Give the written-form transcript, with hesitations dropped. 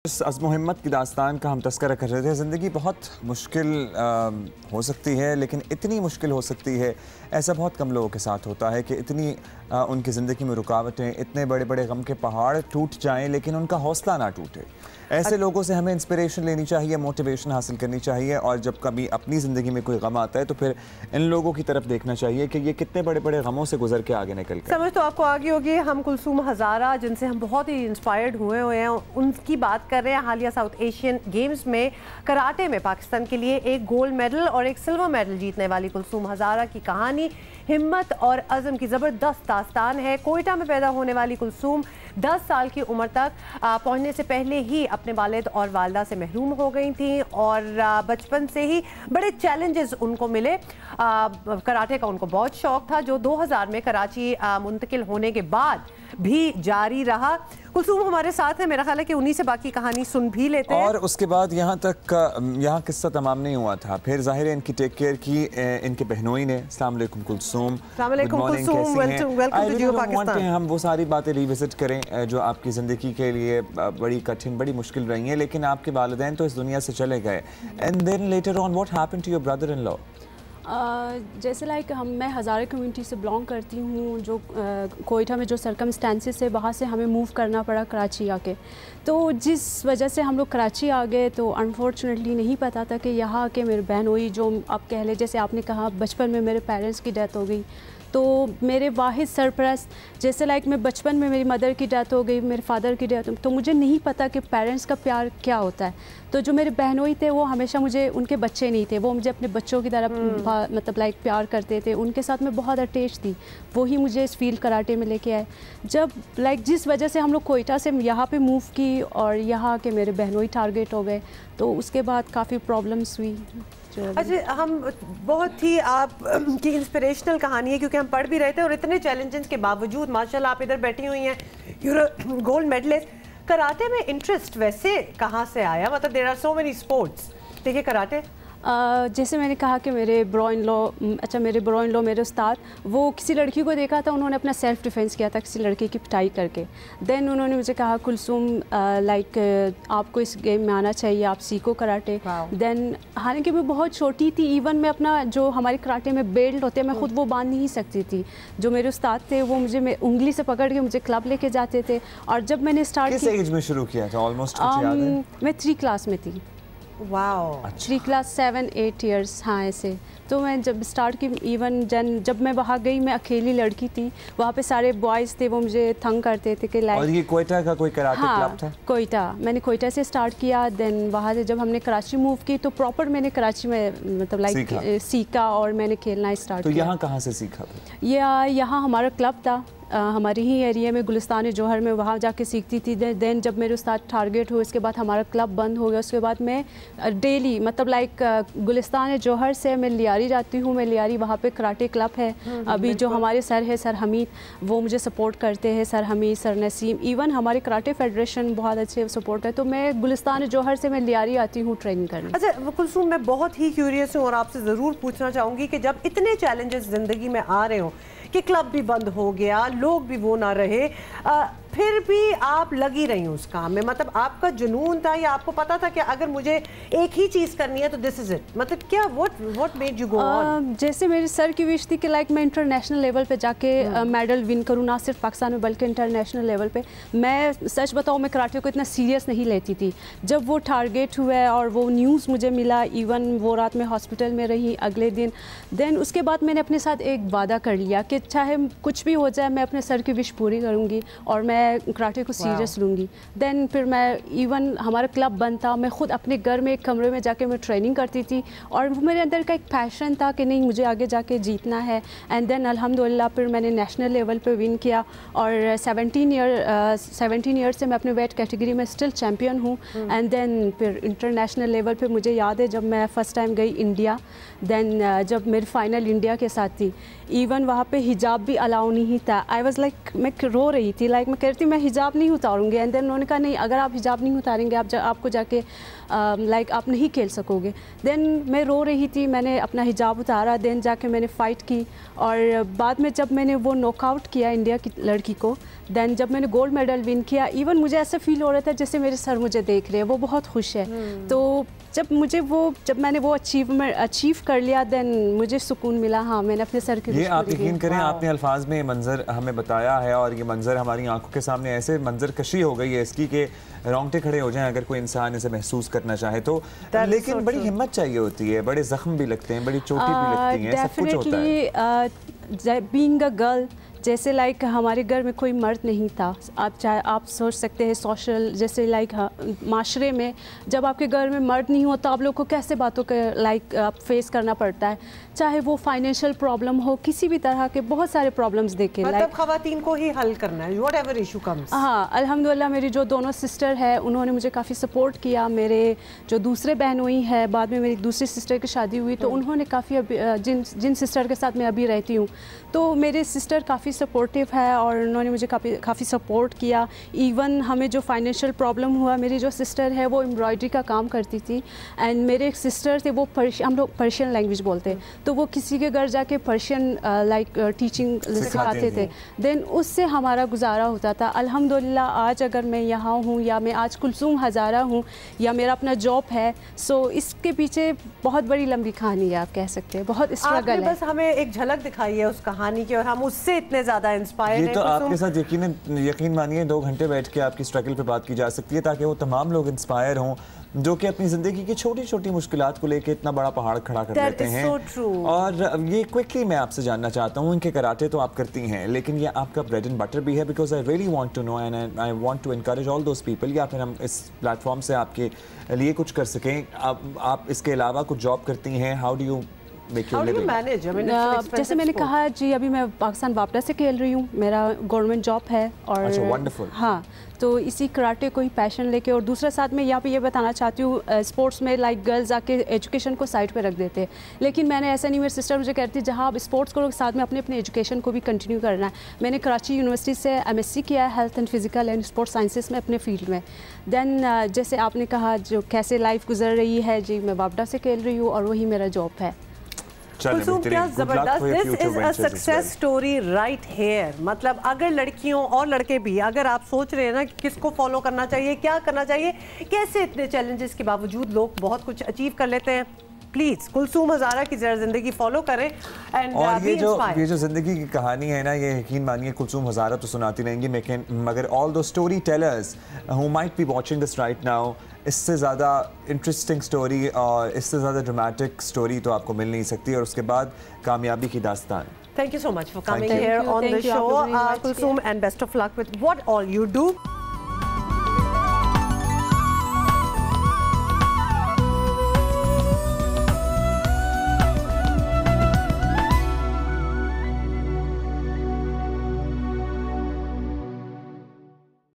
इस अज़्म-ओ-हिम्मत की दास्तान का हम तज़किरा कर रहे थे। ज़िंदगी बहुत मुश्किल हो सकती है, लेकिन इतनी मुश्किल हो सकती है, ऐसा बहुत कम लोगों के साथ होता है कि इतनी उनकी ज़िंदगी में रुकावटें, इतने बड़े बड़े गम के पहाड़ टूट जाएं लेकिन उनका हौसला ना टूटे। ऐसे लोगों से हमें इंस्पिरेशन लेनी चाहिए, मोटिवेशन हासिल करनी चाहिए, और जब कभी अपनी ज़िंदगी में कोई गम आता है तो फिर इन लोगों की तरफ देखना चाहिए कि ये कितने बड़े बड़े गमों से गुजर के आगे निकल गए। समझ तो आपको आ गई होगी, हम कुलसूम हज़ारा जिनसे हम बहुत ही इंस्पायर्ड हुए हैं, उनकी बात कर रहे हैं। हालिया साउथ एशियन गेम्स में कराटे में पाकिस्तान के लिए एक गोल्ड मेडल और एक सिल्वर मेडल जीतने वाली कुलसूम हज़ारा की कहानी हिम्मत और अज़म की ज़बरदस्त दास्तान है। कोयटा में पैदा होने वाली कुलसूम 10 साल की उम्र तक पहुंचने से पहले ही अपने वालिद और वालदा से महरूम हो गई थी, और बचपन से ही बड़े चैलेंजेस उनको मिले। कराटे का उनको बहुत शौक था, जो 2000 में कराची मुंतकिल होने के बाद भी जारी रहा। कुलसूम हमारे साथ है, मेरा ख्याल है कि उन्हीं से बाकी कहानी सुन भी लेते हैं। और उसके बाद यहाँ किस्सा तमाम नहीं हुआ था, फिर जाहिर है इनकी टेक केयर की इनके बहनोई ने। अस्सलाम वालेकुम कुलसूम। अस्सलाम वालेकुम कुलसूम, वेलकम टू जियो पाकिस्तान। हम वो सारी बातें रिविजिट करें जो आपकी ज़िंदगी के लिए बड़ी कठिन, बड़ी मुश्किल रही हैं, लेकिन आपके वालिदैन तो इस दुनिया से चले गए। And then later on what happened to your brother in law? जैसे मैं हज़ारा कम्युनिटी से बिलोंग करती हूँ, जो कोयटा में जो सरकमस्टेंसेस है वहाँ से हमें मूव करना पड़ा कराची आके। तो जिस वजह से हम लोग कराची आ गए, तो अनफॉर्चुनेटली नहीं पता था कि यहाँ आके मेरी बहन हुई, जो आप कह ले, जैसे आपने कहा बचपन में मेरे पेरेंट्स की डेथ हो गई, तो मेरे वाहिद सरपरस्त, जैसे मैं बचपन में मेरी मदर की डेथ हो गई, मेरे फादर की डेथ, तो मुझे नहीं पता कि पेरेंट्स का प्यार क्या होता है। तो जो मेरे बहनोई थे वो हमेशा मुझे, उनके बच्चे नहीं थे, वो मुझे अपने बच्चों की तरह मतलब प्यार करते थे, उनके साथ मैं बहुत अटैच थी। वही मुझे इस फील्ड कराटे में लेके आए। जब जिस वजह से हम लोग कोयटा से यहाँ पे मूव की और यहाँ के मेरे बहनोई टारगेट हो गए, तो उसके बाद काफ़ी प्रॉब्लम्स हुई। अच्छा, हम बहुत ही आपकी इंस्पिरेशनल कहानी है, क्योंकि हम पढ़ भी रहे थे और इतने चैलेंजेस के बावजूद माशाल्लाह आप इधर बैठी हुई हैं, यूर गोल्ड मेडलिस्ट। कराटे में इंटरेस्ट वैसे कहाँ से आया? मतलब there are so many sports, देखिए कराटे जैसे मैंने कहा कि मेरे ब्रो इन लॉ मेरे उस्ताद, वो किसी लड़की को देखा था, उन्होंने अपना सेल्फ़ डिफेंस किया था किसी लड़के की पिटाई करके। देन उन्होंने मुझे कहा कुलसूम आपको इस गेम में आना चाहिए, आप सीखो कराटे। देन हालांकि मैं बहुत छोटी थी, इवन मैं अपना जो हमारे कराटे में बेल्ट होते हैं मैं खुद वो बांध नहीं सकती थी। जो मेरे उस्ताद थे वो मुझे उंगली से पकड़ के मुझे क्लब लेके जाते थे। और जब मैंने स्टार्ट किस एज में शुरू किया था? ऑलमोस्ट मैं 3 क्लास में थी। वाओ, 3 क्लास 7-8 ईयर्स, हाँ ऐसे। तो मैं जब स्टार्ट की, इवन जब मैं वहाँ गई, मैं अकेली लड़की थी, वहाँ पे सारे बॉयज़ थे, वो मुझे तंग करते थे कि और ये कोयटा का कोई कराटे क्लब था? कोयटा, मैंने कोयटा से स्टार्ट किया। देन वहाँ से जब हमने कराची मूव की, तो प्रॉपर मैंने कराची में मतलब सीखा और मैंने खेलना स्टार्ट किया। तो यहाँ कहाँ से सीखा? यहाँ हमारा क्लब था हमारे ही एरिया में, गुलिस्तान जौहर में, वहाँ जाके सीखती थी। देन जब मेरे उस्ताद टारगेट हुए, उसके बाद हमारा क्लब बंद हो गया। उसके बाद मैं डेली मतलब गुलिस्तान जौहर से मैं लियारी जाती हूँ। मैं लियारी, वहाँ पे कराटे क्लब है अभी, जो हमारे सर है सर हमीद, वो मुझे सपोर्ट करते हैं। Sir Hamid, sir Naseem, even हमारे कराटे फेडरेशन बहुत अच्छे सपोर्ट है। तो मैं गुलिस्तान जौहर से मैं लियारी आती हूँ ट्रेनिंग करने। अच्छा कुलसूम, मैं बहुत ही क्यूरियस हूँ और आपसे ज़रूर पूछना चाहूँगी कि जब इतने चैलेंजेस ज़िंदगी में आ रहे हो कि क्लब भी बंद हो गया, लोग भी वो ना रहे, फिर भी आप लगी रही उस काम में, मतलब आपका जुनून था या आपको पता था कि अगर मुझे एक ही चीज़ करनी है तो दिस इज़ इट? मतलब क्या what made you go on? जैसे मेरे सर की विश थी कि मैं इंटरनेशनल लेवल पे जाके मेडल विन करूँ, ना सिर्फ पाकिस्तान में बल्कि इंटरनेशनल लेवल पे। मैं सच बताऊँ, मैं कराटे को इतना सीरियस नहीं लेती थी। जब वो टारगेट हुआ और वो न्यूज़ मुझे मिला, इवन वो रात में हॉस्पिटल में रही अगले दिन। देन उसके बाद मैंने अपने साथ एक वादा कर लिया कि चाहे कुछ भी हो जाए, मैं अपने सर की विश पूरी करूँगी और मैं कराटे को सीरियस लूँगी। देन फिर मैं, इवन हमारा क्लब बंद था, मैं खुद अपने घर में एक कमरे में जाके मैं ट्रेनिंग करती थी, और मेरे अंदर का एक पैशन था कि नहीं, मुझे आगे जाके जीतना है। एंड देन अल्हम्दुलिल्लाह फिर मैंने नेशनल लेवल पे विन किया, और 17 ईयर से मैं अपने वेट कैटेगरी में स्टिल चैम्पियन हूँ। एंड देन फिर इंटरनेशनल लेवल पे मुझे याद है जब मैं फ़र्स्ट टाइम गई इंडिया, देन जब मेरी फाइनल इंडिया के साथ थी, इवन वहाँ पे हिजाब भी अलाउ नहीं था। आई वॉज मैं रो रही थी, मैं कह रही थी मैं हिजाब नहीं उतारूंगी, एंड देन उन्होंने कहा नहीं, अगर आप हिजाब नहीं उतारेंगे आपको जाके लाइक आप नहीं खेल सकोगे। देन मैं रो रही थी, मैंने अपना हिजाब उतारा, देन जाके मैंने फ़ाइट की, और बाद में जब मैंने वो नॉकआउट किया इंडिया की लड़की को, देन जब मैंने गोल्ड मेडल विन किया, इवन मुझे ऐसा फील हो रहा था जैसे मेरे सर मुझे देख रहे हैं, वो बहुत खुश है। तो जब मैंने वो अचीव कर लिया, देन मुझे सुकून मिला। हाँ, मैंने अपने सर की ये आप यकीन करें, आपने अल्फाज में मंजर हमें बताया है, और ये मंजर हमारी आंखों के सामने ऐसे मंजर कशी हो गई है इसकी कि रोंगटे खड़े हो जाएं अगर कोई इंसान इसे महसूस करना चाहे तो। लेकिन बड़ी हिम्मत चाहिए होती है, बड़े जख्म भी लगते हैं, बड़ी चोटी भी लगती है, सब कुछ होता है। बीइंग अ गर्ल, जैसे लाइक हमारे घर में कोई मर्द नहीं था, आप सोच सकते हैं सोशल, जैसे लाइक माशरे में जब आपके घर में मर्द नहीं होता, आप लोग को कैसे बातों के लाइक फेस करना पड़ता है, चाहे वो फाइनेंशियल प्रॉब्लम हो, किसी भी तरह के बहुत सारे प्रॉब्लम्स देखे, मतलब खवातीन को ही हल करना है व्हाटएवर इशू कम्स। हाँ, अल्हम्दुलिल्लाह मेरी जो दोनों सिस्टर है उन्होंने मुझे काफ़ी सपोर्ट किया। मेरे जो दूसरे बहनोई है, बाद में मेरी दूसरी सिस्टर की शादी हुई तो उन्होंने काफ़ी जिन सिस्टर के साथ मैं अभी रहती हूँ, तो मेरे सिस्टर काफ़ी सपोर्टिव है और उन्होंने मुझे काफ़ी सपोर्ट किया। इवन हमें जो फाइनेंशियल प्रॉब्लम हुआ, मेरी जो सिस्टर है वो एम्ब्रॉयडरी का काम करती थी, एंड मेरे एक सिस्टर थे वो हम लोग पर्शियन लैंग्वेज बोलते हैं, तो वो किसी के घर जाके पर्शियन लाइक टीचिंग सिखाते थे, देन उससे हमारा गुजारा होता था। अल्हम्दुलिल्लाह आज अगर मैं यहाँ हूँ, या मैं आज कुलसूम हज़ारा हूँ, या मेरा अपना जॉब है, सो इसके पीछे बहुत बड़ी लंबी कहानी है, आप कह सकते हैं, बहुत स्ट्रगल है। बस हमें एक झलक दिखाई है उस कहानी की और हम उससे इतने ज़्यादा इंस्पायर्ड हैं। ये तो आपके साथ यकीन मानिए 2 घंटे बैठ के आपकी स्ट्रगल पे बात की जा सकती है, ताकि वो तमाम लोग इंस्पायर हों जो कि अपनी ज़िंदगी की छोटी छोटी मुश्किलात को लेकर इतना बड़ा पहाड़ खड़ा कर लेते हैं। और ये क्विकली मैं आपसे जानना चाहता हूँ, इनके कराटे तो आप करती हैं, लेकिन ये आपका ब्रेड एंड बटर भी है, because I really want to know and I want to encourage all those people, या फिर हम इस प्लेटफॉर्म से आपके लिए कुछ कर सकें। आप इसके अलावा कुछ जॉब करती हैं, हाउ डू यू मैनेज? जैसे मैंने कहा जी, अभी मैं पाकिस्तान वापस से खेल रही हूँ, मेरा गवर्नमेंट जॉब है, और वंडरफुल। हाँ, तो इसी कराटे को ही पैशन लेके, और दूसरा साथ में यहाँ पे ये बताना चाहती हूँ, स्पोर्ट्स में लाइक गर्ल्स आके एजुकेशन को साइड पे रख देते हैं, लेकिन मैंने ऐसा नहीं, मेरी सिस्टर मुझे कहती है जहाँ आप स्पोर्ट्स करो साथ में अपने एजुकेशन को भी कंटिन्यू करना है। मैंने कराची यूनिवर्सिटी से MSc किया है health and physical and sports sciences में अपने फील्ड में। देन जैसे आपने कहा जो कैसे लाइफ गुजर रही है जी, मैं वापडा से खेल रही हूँ और वही मेरा जॉब है। कुलसूम, क्या जबरदस्त, this is a success story right here. मतलब अगर लड़कियों और लड़के भी, अगर आप सोच रहे हैं ना किसको फॉलो करना चाहिए, क्या करना चाहिए, कैसे इतने चैलेंजेस के बावजूद लोग बहुत कुछ अचीव कर लेते हैं, प्लीज कुलसूम हज़ारा की जरा जिंदगी फॉलो करें एंड और ये जो जिंदगी की कहानी है ना, ये यकीन मानिए कुलसूम हज़ारा तो सुनाती रहेंगी, मगर all those story tellers who might be watching this right now, इससे ज़्यादा इंटरेस्टिंग स्टोरी और इससे ज़्यादा ड्रामेटिक स्टोरी तो आपको मिल नहीं सकती, और उसके बाद कामयाबी की दास्तान। Thank you so much for coming here on the show, Kulsoom, and best of luck with what all you do.